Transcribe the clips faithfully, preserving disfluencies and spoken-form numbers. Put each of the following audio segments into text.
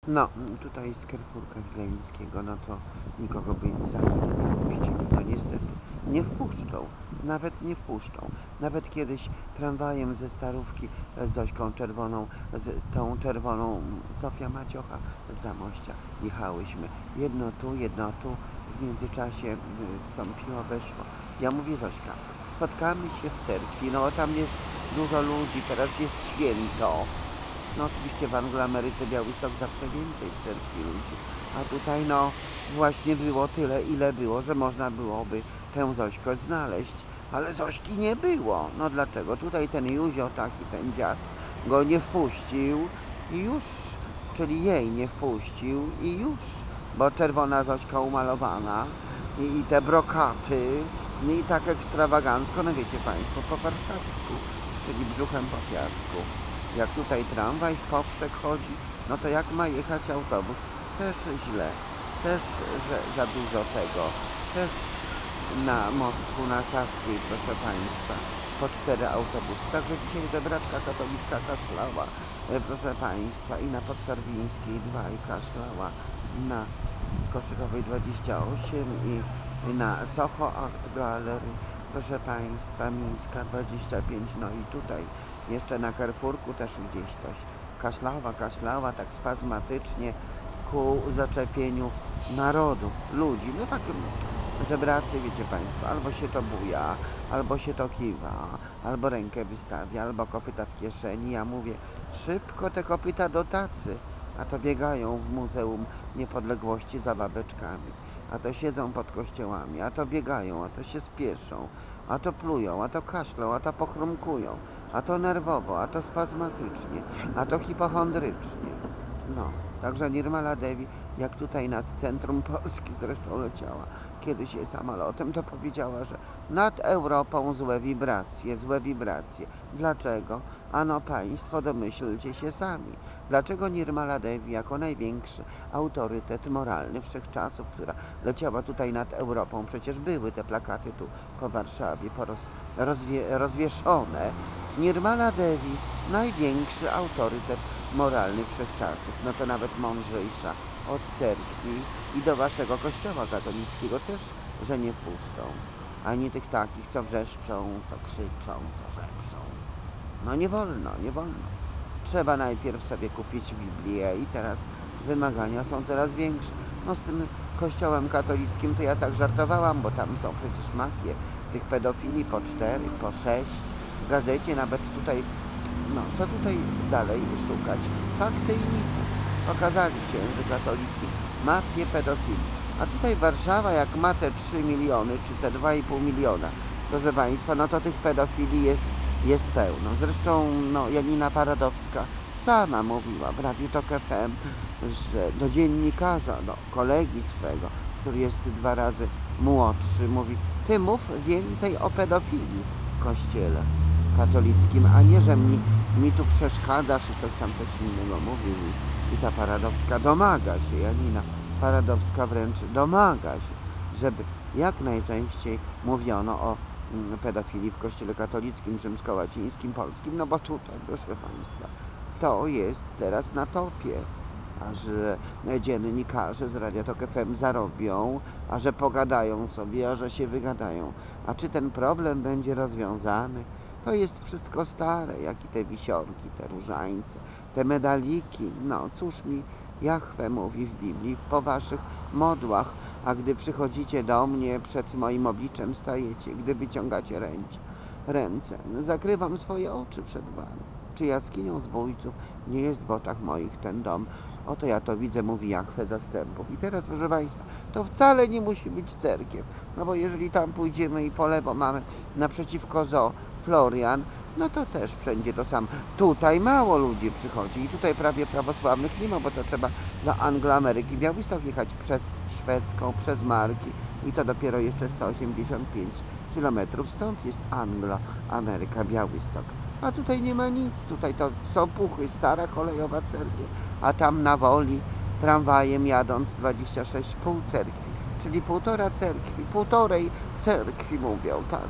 No, tutaj z Carrefourka Wileńskiego, no to nikogo by za chwilę nie wpuścili. No niestety, nie wpuszczą, nawet nie wpuszczą. Nawet kiedyś tramwajem ze Starówki z Zośką Czerwoną, z tą czerwoną Zofia Maciocha z Zamościa jechałyśmy. Jedno tu, jedno tu, w międzyczasie wstąpiło, weszło. Ja mówię, Zośka, spotkamy się w cerkwi, no tam jest dużo ludzi, teraz jest święto. No oczywiście w Angloameryce Białystok zawsze więcej w cerkwi ludzi, a tutaj no właśnie było tyle, ile było, że można byłoby tę Zośkę znaleźć, ale Zośki nie było. No dlaczego? Tutaj ten Józio, taki ten dziad, go nie wpuścił i już, czyli jej nie wpuścił i już, bo czerwona Zośka umalowana i, i te brokaty i tak ekstrawagancko, no wiecie Państwo, po warszawsku, czyli brzuchem po piasku. Jak tutaj tramwaj w poprzek chodzi, no to jak ma jechać autobus? Też źle, też że za dużo tego, też na mostku na Saskiej, proszę Państwa, po cztery autobusy. Także dzisiaj żebraczka katolicka kaszlała, proszę Państwa, i na Podskarbińskiej dwa i kaszlała, na Koszykowej dwadzieścia osiem i, i na Soho Art Gallery, proszę Państwa, Mińska dwadzieścia pięć, no i tutaj jeszcze na Carrefourku też gdzieś coś kaszlała, kaszlała, tak spazmatycznie ku zaczepieniu narodu, ludzi. No tak, żebracy, wiecie Państwo, albo się to buja, albo się to kiwa, albo rękę wystawia, albo kopyta w kieszeni. Ja mówię, szybko te kopyta do tacy, a to biegają w Muzeum Niepodległości za babeczkami, a to siedzą pod kościołami, a to biegają, a to się spieszą, a to plują, a to kaszlą, a to pochrumkują, a to nerwowo, a to spazmatycznie, a to hipochondrycznie. No, także Nirmala Devi, jak tutaj nad centrum Polski zresztą leciała kiedyś samolotem, to powiedziała, że nad Europą złe wibracje, złe wibracje. Dlaczego? Ano Państwo, domyślcie się sami. Dlaczego Nirmala Devi, jako największy autorytet moralny wszechczasów, która leciała tutaj nad Europą, przecież były te plakaty tu po Warszawie poroz, rozwie, rozwieszone. Nirmala Devi, największy autorytet moralny wszechczasów, no to nawet mądrzejsza od cerkwi i do waszego kościoła katolickiego też, że nie wpuszczą. Ani tych takich, co wrzeszczą, co krzyczą, co żebrzą. No nie wolno, nie wolno. Trzeba najpierw sobie kupić Biblię i teraz wymagania są coraz większe. No z tym kościołem katolickim to ja tak żartowałam, bo tam są przecież mafie tych pedofili po cztery, po sześć. W gazecie nawet tutaj, no co tutaj dalej szukać? Fakty i mity. Pokazali księży katolicy mafię pedofili. A tutaj Warszawa, jak ma te trzy miliony, czy te dwa i pół miliona, proszę Państwa, no to tych pedofili jest, jest pełno. Zresztą no, Janina Paradowska sama mówiła w Radiu Tok F M, że do dziennikarza, do kolegi swego, który jest dwa razy młodszy, mówi, ty mów więcej o pedofilii w kościele katolickim, a nie, że mi, mi tu przeszkadzasz i coś tam coś innego mówił. I ta Paradowska domaga się, Janina Paradowska wręcz domaga się, żeby jak najczęściej mówiono o pedofilii w kościele katolickim, rzymskołacińskim, polskim, no bo tutaj, proszę Państwa, to jest teraz na topie. A że dziennikarze z Radia Tok F M zarobią, a że pogadają sobie, a że się wygadają. A czy ten problem będzie rozwiązany? To jest wszystko stare, jak i te wisiorki, te różańce, te medaliki. No cóż mi Jahwe mówi w Biblii, po waszych modłach, a gdy przychodzicie do mnie, przed moim obliczem stajecie, gdy wyciągacie ręce, ręce, zakrywam swoje oczy przed wami. Czy jaskinią zbójców nie jest w oczach moich ten dom? Oto ja to widzę, mówi Jahwe zastępów. I teraz, proszę Państwa, to wcale nie musi być cerkiew. No bo jeżeli tam pójdziemy i po lewo mamy naprzeciwko zoo Florian, no to też wszędzie to samo. Tutaj mało ludzi przychodzi i tutaj prawie prawosławnych nie ma, bo to trzeba do Angloameryki Białystok jechać przez Szwedzką, przez Marki i to dopiero jeszcze sto osiemdziesiąt pięć kilometrów. Stąd jest Angloameryka Białystok. A tutaj nie ma nic, tutaj to są puchy, stara kolejowa cerkiew, a tam na Woli tramwajem jadąc dwadzieścia sześć pół cerkwi, czyli półtora cerkwi, półtorej cerkwi mówią, tak.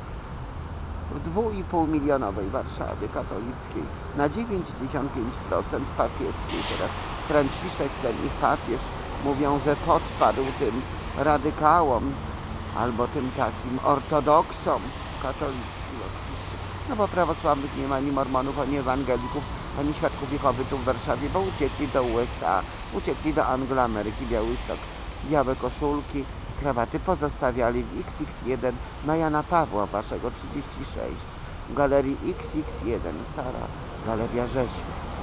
W dwu i pół milionowej Warszawie katolickiej na dziewięćdziesiąt pięć procent papieskiej teraz Franciszek, ten ich papież, mówią, że podpadł tym radykałom, albo tym takim ortodoksom katolickim oczywiście. No bo prawosławnych nie ma ani mormonów, ani ewangelików, ani świadków Jehowy tu w Warszawie, bo uciekli do U S A, uciekli do Angloameryki, Białystok. Białe koszulki, krawaty pozostawiali w X X jeden na Jana Pawła waszego trzydzieści sześć. W galerii X X jeden, stara Galeria Rzeszów.